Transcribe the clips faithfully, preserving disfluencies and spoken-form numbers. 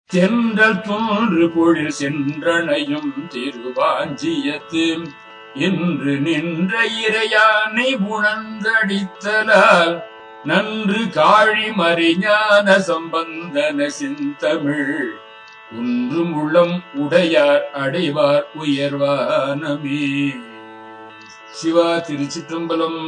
தென்றல் தோன்று பொழில் சென்றனையும் திருவாஞ்சியத்து இன்று நின்ற இறையானை உணர்ந்தடித்தலால் நன்று காழி மறிஞான சம்பந்தன சிந்தமிழ் ஒன்றும் உள்ளம் உடையார் அடைவார் உயர்வானமே. சிவா திருச்சிற்றம்பலம்.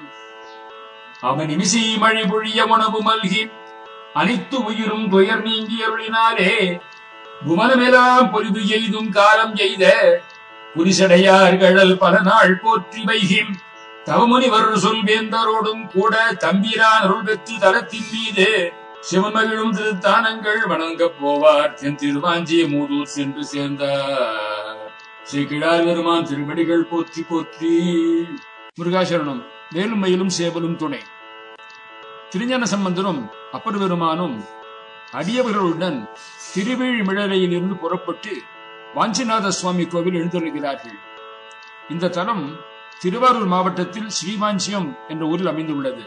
அவன் இமிசி மழை பொழிய உணவு மல்கி அனைத்து உயிரும் துயர் நீங்கி அருளினாலே குமனமெல்லாம் பொலிவு எய்தும் காலம் எய்த புரிசடையார்கள் பல நாள் போற்றி வைகி தவமுனிவர் சொல்வேந்தரோடும் கூட தம்பிரான் அருள் பெற்று தரத்தின் மீது சிவமகிழும் திருத்தானங்கள் வணங்கப் போவார். தென் திருவாஞ்சிய மூதூர் சென்று சேர்ந்தார். ஸ்ரீ கிழார் பெருமான் திருவடிகள் போற்றி போற்றி. முருகாசரணம். வேலும் மயிலும் சேவலும் துணை. திருஞான சம்பந்தரும் அப்பர் பெருமானும் அடியவர்களுடன் திருவிழிமிழலையில் இருந்து புறப்பட்டு வாஞ்சிநாத சுவாமி கோவில் எழுந்தருள்கிறார்கள். இந்த தலம் திருவாரூர் மாவட்டத்தில் ஸ்ரீவாஞ்சியம் என்ற ஊரில் அமைந்துள்ளது.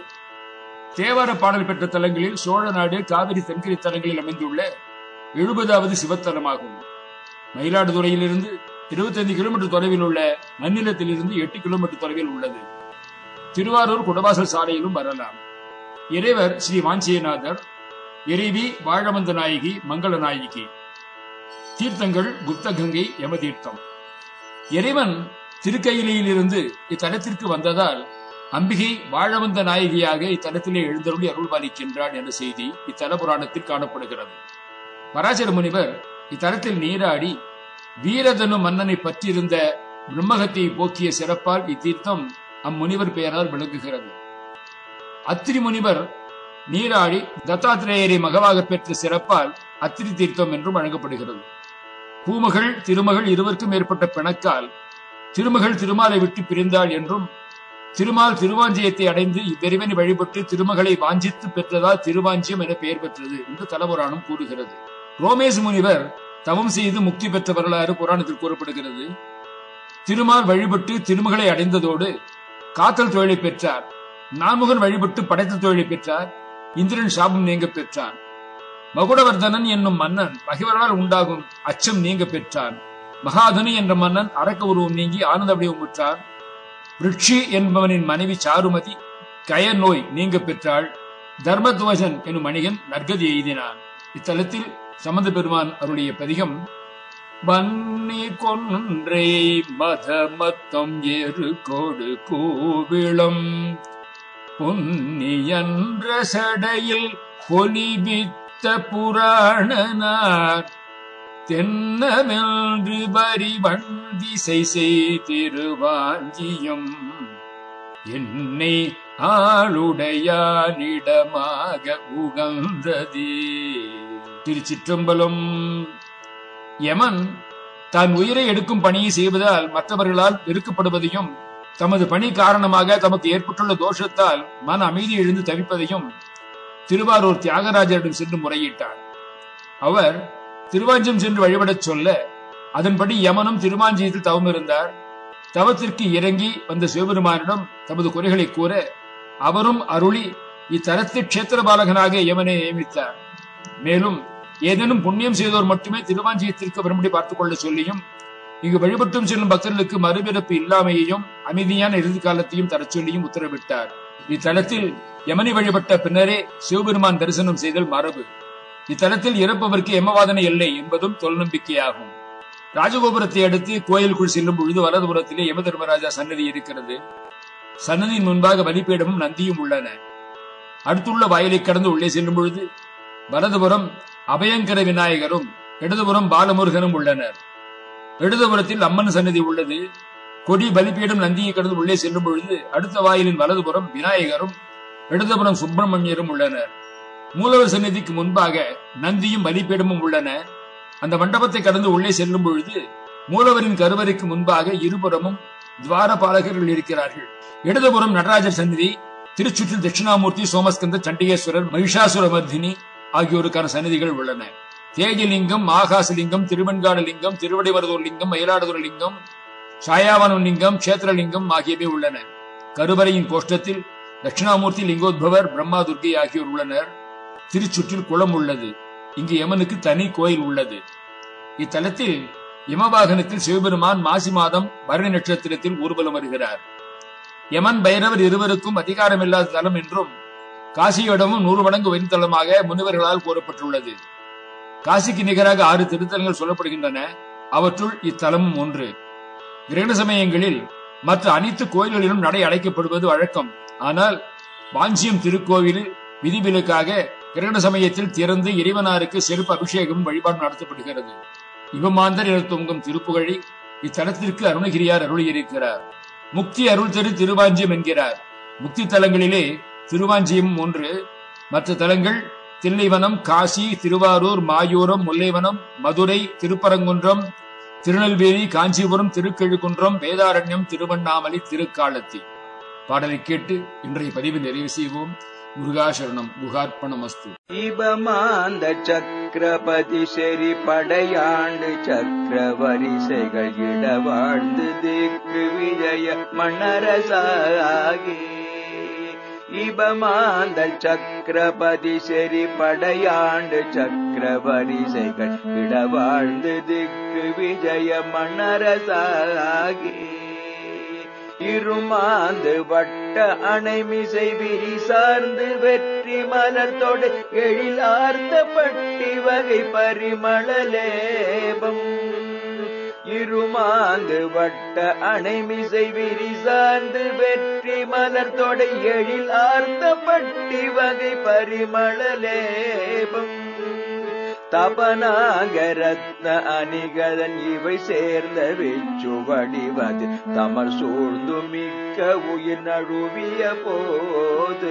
தேவார பாடல் பெற்ற தலங்களில் சோழ நாடு காவிரி தென்கரை தலங்களில் அமைந்துள்ள எழுபதாவது சிவத்தலமாகும். மயிலாடுதுறையிலிருந்து இருபத்தி ஐந்து கிலோமீட்டர் தொலைவில் உள்ள நன்னிலத்திலிருந்து எட்டு கிலோமீட்டர் தொலைவில் உள்ளது. திருவாரூர் குடவாசல் சாலையிலும் வரலாம். இறைவர் ஸ்ரீ வாஞ்சிநாதர், இறைவி வாழவந்த நாயகி, மங்கள நாயகி. தீர்த்தங்கள் குப்தகங்கை, யமதீர்த்தம். இறைவன் திருக்கையிலியில் இருந்து இத்தலத்திற்கு வந்ததால் அம்பிகை வாழவந்த நாயகியாக இத்தலத்திலே எழுந்தருளி அருள் பாலிக்கின்றாள் என்ற செய்தி இத்தல புராணத்தில் காணப்படுகிறது. பராசர முனிவர் இத்தலத்தில் நீராடி வீரதனு மன்னனை பற்றியிருந்த பிரம்மகத்தை போக்கிய சிறப்பால் இத்தீர்த்தம் அம்முனிவர் பெயரால் விளங்குகிறது. அத்திரி முனிவர் நீராடி தத்தாத்திரேயரை மகவாக பெற்ற சிறப்பால் அத்திரி தீர்த்தம் என்றும் வழங்கப்படுகிறது. பூமகள் திருமகள் இருவருக்கும் ஏற்பட்ட பிணக்கால் திருமகள் திருமாலை விட்டு பிரிந்தாள் என்றும், திருமால் திருவாஞ்சியத்தை அடைந்து இவ்விறைவனை வழிபட்டு திருமகளை வாஞ்சித்து பெற்றதால் திருவாஞ்சியம் என பெயர் பெற்றது என்று தலபுராணம் கூறுகிறது. ரோமேசு முனிவர் தவம் செய்து முக்தி பெற்ற வரலாறு புராணத்தில் கூறப்படுகிறது. திருமால் வழிபட்டு திருமகளை அடைந்ததோடு காத்தல் தொழிலை பெற்றார். நான்முகன் வழிபட்டு படைத்த தொழிலை பெற்றார். இந்திரன் சாபம் நீங்க பெற்றான். மகுடவர்தனன் என்னும் மன்னன் பகைவரால் உண்டாகும் அச்சம் நீங்க பெற்றான். மகாதனி என்ற மன்னன் அரக்க உருவம் நீங்கி ஆனந்த வடிவம் பெற்றார். ரிட்சி என்பவனின் மனைவி சாருமதி கய நோய் நீங்க பெற்றாள். தர்மத்வஜன் என்னும் மணிகன் நற்கதி எய்தினான். இத்தலத்தில் சம்பந்த பெருமான் அருளிய பதிகம் வன்னி கொன்றை மதமத்தம் ஏறு கொடு கோவிளம் பொன்னியன்ற சடையில் பொலிவித்த புராணனார் தென்னமென்று வரி வண்டிசை செய்திருவாஞ்சியம் என்னை ஆளுடையானிடமாக உகந்ததே. திருச்சிற்றம்பலம். யமன் தான் உயிரை எடுக்கும் பணியை செய்வதால் மற்றவர்களால் வெறுக்கப்படுவதையும், தமது பணி காரணமாக தமக்கு ஏற்பட்டுள்ள தோஷத்தால் மன அமைதி எழுந்து தவிப்பதையும் திருவாரூர் தியாகராஜரிடம் சென்று முறையிட்டார். அவர் திருவாஞ்சியம் சென்று வழிபடச் சொல்ல அதன்படி யமனும் திருவாஞ்சியத்தில் தவம் இருந்தார். தவத்திற்கு இறங்கி வந்த சிவபெருமானிடம் தமது குறைகளை கூற அவரும் அருளி இத்தலத்தை கஷேத்திர பாலகனாக யமனை நியமித்தார். மேலும் ஏதேனும் புண்ணியம் செய்தோர் மட்டுமே திருவாஞ்சியத்திற்கு வரும்படி பார்த்துக் கொள்ள சொல்லியும், இங்கு வழிபட்டும் செல்லும் பக்தர்களுக்கு மறுபிறப்பு இல்லாமையையும் அமைதியான இறுதி காலத்தையும் தர சொல்லியும் உத்தரவிட்டார். இத்தலத்தில் யமனை வழிபட்ட பின்னரே சிவபெருமான் தரிசனம் செய்தல் மரபு. இத்தலத்தில் இறப்பவருக்கு யமவாதனை இல்லை என்பதும் தொல்நம்பிக்கையாகும். ராஜகோபுரத்தை அடுத்து கோயிலுக்குள் செல்லும் பொழுது வலதுபுறத்திலே யம தர்மராஜா சன்னதி இருக்கிறது. சன்னதியின் முன்பாக பலிபீடமும் நந்தியும் உள்ளன. அடுத்துள்ள வாயிலை கடந்து உள்ளே செல்லும் பொழுது வலதுபுறம் அபயங்கர விநாயகரும் இடதுபுறம் பாலமுருகனும் உள்ளனர். இடதுபுறத்தில் அம்மன் சன்னதி உள்ளது. கொடி பலிபீடம் நந்தியை கடந்து உள்ளே செல்லும் பொழுது அடுத்த வாயிலின் வலதுபுறம் விநாயகரும் இடதுபுறம் சுப்பிரமணியரும் உள்ளனர். மூலவர் சன்னதிக்கு முன்பாக நந்தியும் பலிபீடமும் உள்ளன. அந்த மண்டபத்தை கடந்து உள்ளே செல்லும் பொழுது மூலவரின் கருவறைக்கு முன்பாக இருபுறமும் துவார பாலகர்கள் இருக்கிறார்கள். இடதுபுறம் நடராஜர் சன்னதி, திருச்சுற்றில் தட்சிணாமூர்த்தி, சோமஸ்கந்த, சண்டிகேஸ்வரர், மகிஷாசுரமர்தினி ஆகியோருக்கான சன்னதிகள் உள்ளன. தேஜலிங்கம், ஆகாசலிங்கம், திருவெண்காடலிங்கம், திருவடிவரதூர் லிங்கம், மயிலாடுதுறை லிங்கம், சாயாவனம் லிங்கம், கஷேத்திரலிங்கம் ஆகியவை உள்ளன. கருவறையின் கோஷ்டத்தில் தட்சிணாமூர்த்தி, லிங்கோத்பவர், பிரம்மா, துர்க்கை ஆகியோர் உள்ளனர். திருச்சுற்றில் குளம் உள்ளது. இங்கு யமனுக்கு தனி கோயில் உள்ளது. இத்தலத்தில் யமவாகனத்தில் சிவபெருமான் மாசி மாதம் பரணி நட்சத்திரத்தில் ஊர்வலம் வருகிறார். யமன் பைரவர் இருவருக்கும் அதிகாரமில்லாத தலம் என்றும் காசியிடமும் நூறு மடங்கு உயர்ந்தலமாக முனிவர்களால் கூறப்பட்டுள்ளது. காசிக்கு நிகராக ஆறு திருத்தலங்கள் சொல்லப்படுகின்றன. அவற்றுள் இத்தலமும் ஒன்று. கிரகண சமயங்களில் மற்ற அனைத்து கோயில்களிலும் நடை அடைக்கப்படுவது வழக்கம். ஆனால் வாஞ்சியம் திருக்கோவிலில் விதிவிலக்காக கிரகண சமயத்தில் திறந்து இறைவனாருக்கு செருப்பு அபிஷேகம் வழிபாடு நடத்தப்படுகிறது. இவமாந்தர் என தொங்கும் திருப்புகழி இத்தலத்திற்கு அருணகிரியார் அருளியிருக்கிறார். முக்தி அருள் தெரு திருவாஞ்சியம் என்கிறார். முக்தி தலங்களிலே திருவாஞ்சியம் ஒன்று. மற்ற தலங்கள் தில்லைவனம், காசி, திருவாரூர், மாயூரம், முல்லைவனம், மதுரை, திருப்பரங்குன்றம், திருநெல்வேலி, காஞ்சிபுரம், திருக்கெழுக்குன்றம், வேதாரண்யம், திருவண்ணாமலை, திருக்காலத்தி. பாடலை கேட்டு இன்றைய பதிவு நிறைவு செய்வோம். முருகாசரணம். குகார்ப்பணமஸ்து. இபமாந்த சக்கரபதி செறி படையாண்டு சக்கர வரிசைகள் இட வாழ்ந்து திக்கு விஜய மன்னரசாகி. இபமாந்த சக்கரபதி செறி படையாண்டு சக்கர வரிசைகள் இட வாழ்ந்து திக்கு விஜய மன்னரசாகி. இருமாந்து வட்ட அணைமிசை விரி சார்ந்து வெற்றி மலர்த்தோடு எழிலார்த்த பட்டி வகை பரிமளலேபம். இருமாந்து வட்ட அணைமிசை விரி சார்ந்து வெற்றி மலர்த்தோடு எழிலார்த்த பட்டி வகை பரிமளலேபம். தபனாகரத்ன அணிகலன் இவை சேர்ந்த வெச்சு வடிவது தமர் சூழ்ந்து மிக்க உயிர் நழுவிய போது.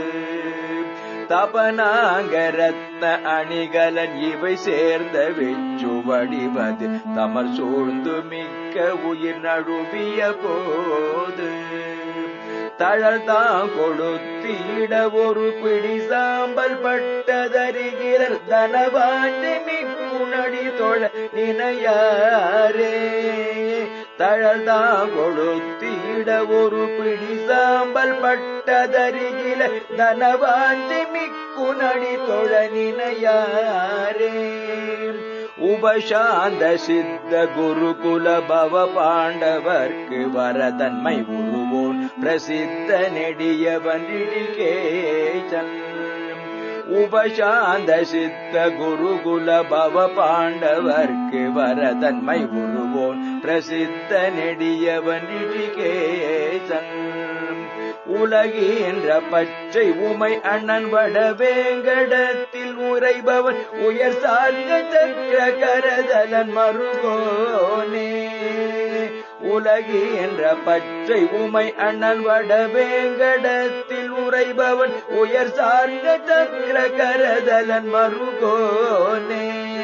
தபனாகரத்ன அணிகலன் இவை சேர்ந்த வெச்சு வடிவது தமர் சூழ்ந்து மிக்க உயிர் நழுவிய போது. தழல்தான் கொடுத்திட ஒரு பிடி சாம்பல் பட்டதறிகிறர் தனவாண்டி மிக்குணடி தொழ நினையாரே. தழல்தான் கொடுத்திட ஒரு பிடி சாம்பல் பட்டதறிகிற தனவாண்டி மிக்குணடி தொழ நினையாரே. உபசாந்த சித்த குருகுல பவ பாண்டவர்க்கு வரதன்மை உருவோன் பிரசித்த நெடியவன் இடிகேசன். உபசாந்த சித்த குருகுல பவ பாண்டவர்க்கு வரதன்மை உருவோன் பிரசித்த நெடியவன் இடிகேசன். உலகின்ற பச்சை உமை அண்ணன் வடவேங்கடத்தில் உரைபவன் உயர் சார்ந்த சக்கர கரதலன் மருகோனே. உலகின்ற பச்சை உமை அண்ணன் வடவேங்கடத்தில் உரைபவன் உயர் சார்ந்த சக்கர கரதலன் மருகோனே.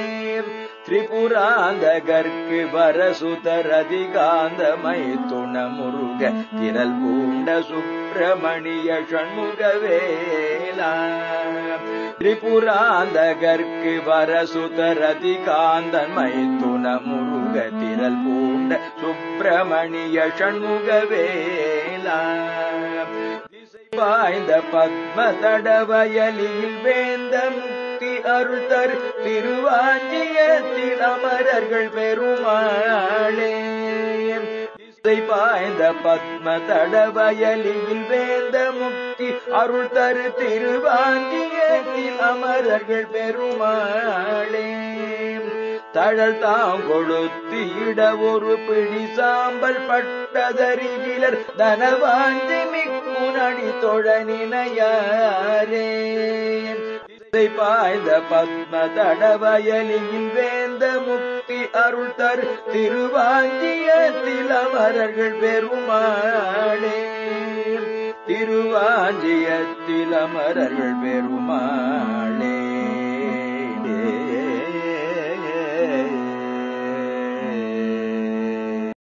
திரிபுராந்தகர்க்கு வரசுதரதிகாந்தமை துண முருக திரள் பூண்ட சுப்பிரமணிய ஷண்முகவேலா. திரிபுராந்தகர்க்கு வரசுதரதிகாந்தமை துண முருக திரள் பூண்ட சுப்பிரமணிய ஷண்முகவேலா. பாய்ந்த பத்ம தடவயலில் வேந்த முக்தி அருள் தரு திருவாஞ்சியத்தில் அமரர்கள் பெருமாளே. பாய்ந்த பத்ம தடவயலில் வேந்த முக்தி அருள் தரு திருவாஞ்சியத்தில் அமரர்கள் பெருமாளே. தழல் தாம் கொழுத்திட ஒரு பிடி சாம்பல் பட்டதறிகிலர் தனவாஞ்சி மிக்குணடி தொழ நினையாரே. பாய்ந்த பத்ம தடவயலியில் வேந்த முக்தி அருள் தரு திருவாஞ்சியத்தில் அமரர்கள் பெருமாளே. திருவாஞ்சியத்தில் அமரர்கள் பெருமாளே.